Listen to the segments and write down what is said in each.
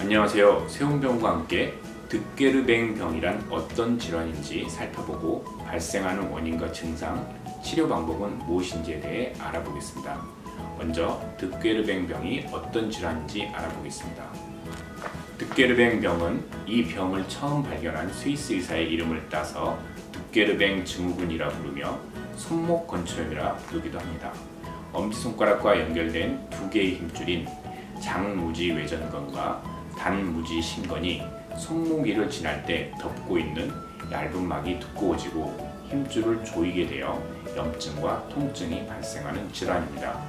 안녕하세요. 세홍병과 함께 득게르뱅병이란 어떤 질환인지 살펴보고 발생하는 원인과 증상, 치료 방법은 무엇인지에 대해 알아보겠습니다. 먼저 득게르뱅병이 어떤 질환인지 알아보겠습니다. 득게르뱅병은 이 병을 처음 발견한 스위스 의사의 이름을 따서 득게르뱅 증후군이라 부르며 손목 건초염이라 부르기도 합니다. 엄지손가락과 연결된 두 개의 힘줄인 장무지 외전근과 단무지 신근이 손목 위를 지날 때 덮고 있는 얇은 막이 두꺼워지고 힘줄을 조이게 되어 염증과 통증이 발생하는 질환입니다.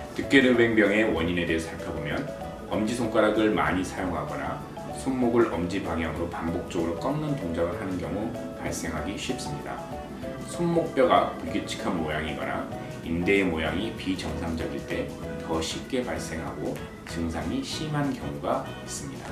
득게르뱅병의 원인에 대해 살펴보면 엄지손가락을 많이 사용하거나 손목을 엄지 방향으로 반복적으로 꺾는 동작을 하는 경우 발생하기 쉽습니다. 손목뼈가 불규칙한 모양이거나 인대의 모양이 비정상적일 때 더 쉽게 발생하고 증상이 심한 경우가 있습니다.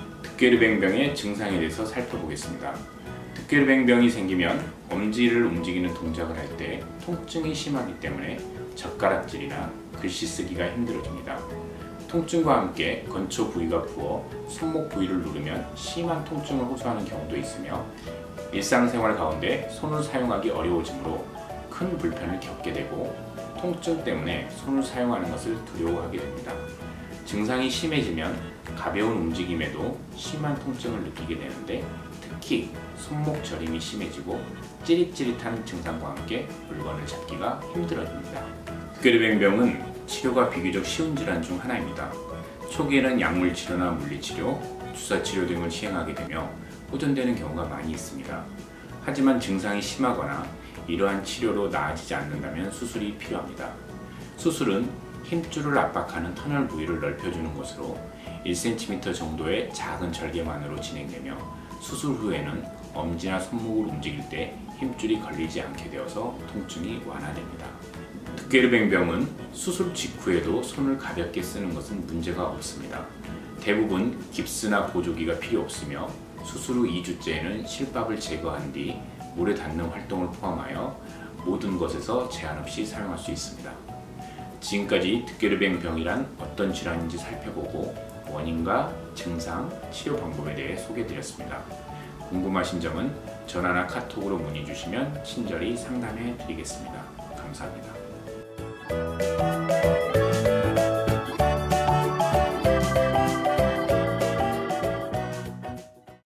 득게르뱅병의 증상에 대해서 살펴보겠습니다. 득게르뱅병이 생기면 엄지를 움직이는 동작을 할 때 통증이 심하기 때문에 젓가락질이나 글씨 쓰기가 힘들어집니다. 통증과 함께 건초 부위가 부어 손목 부위를 누르면 심한 통증을 호소하는 경우도 있으며 일상생활 가운데 손을 사용하기 어려워지므로 큰 불편을 겪게 되고 통증 때문에 손을 사용하는 것을 두려워하게 됩니다. 증상이 심해지면 가벼운 움직임에도 심한 통증을 느끼게 되는데 특히 손목 저림이 심해지고 찌릿찌릿한 증상과 함께 물건을 잡기가 힘들어집니다. 득게르뱅병은 치료가 비교적 쉬운 질환 중 하나입니다. 초기에는 약물치료나 물리치료, 주사치료 등을 시행하게 되며 호전되는 경우가 많이 있습니다. 하지만 증상이 심하거나 이러한 치료로 나아지지 않는다면 수술이 필요합니다. 수술은 힘줄을 압박하는 터널 부위를 넓혀주는 것으로 1cm 정도의 작은 절개만으로 진행되며 수술 후에는 엄지나 손목을 움직일 때 힘줄이 걸리지 않게 되어서 통증이 완화됩니다. 득게르뱅병은 수술 직후에도 손을 가볍게 쓰는 것은 문제가 없습니다. 대부분 깁스나 보조기가 필요 없으며 수술 후 2주째에는 실밥을 제거한 뒤 물에 닿는 활동을 포함하여 모든 것에서 제한 없이 사용할 수 있습니다. 지금까지 득게르뱅병이란 어떤 질환인지 살펴보고 원인과 증상, 치료 방법에 대해 소개해드렸습니다. 궁금하신 점은 전화나 카톡으로 문의 주시면 친절히 상담해 드리겠습니다. 감사합니다.